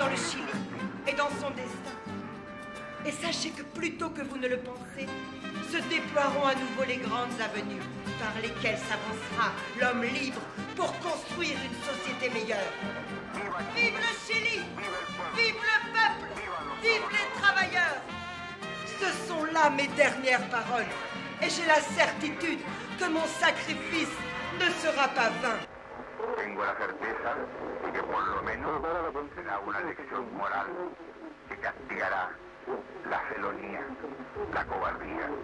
dans le Chili et dans son destin. Et sachez que plutôt que vous ne le pensez, se déploieront à nouveau les grandes avenues par lesquelles s'avancera l'homme libre pour construire une société meilleure. Vive le Chili! Vive le peuple! Vive les travailleurs! Ce sont là mes dernières paroles, et j'ai la certitude que mon sacrifice ne sera pas vain. Tengo la certeza de que por lo menos será una lección moral que castigará la felonía, la cobardía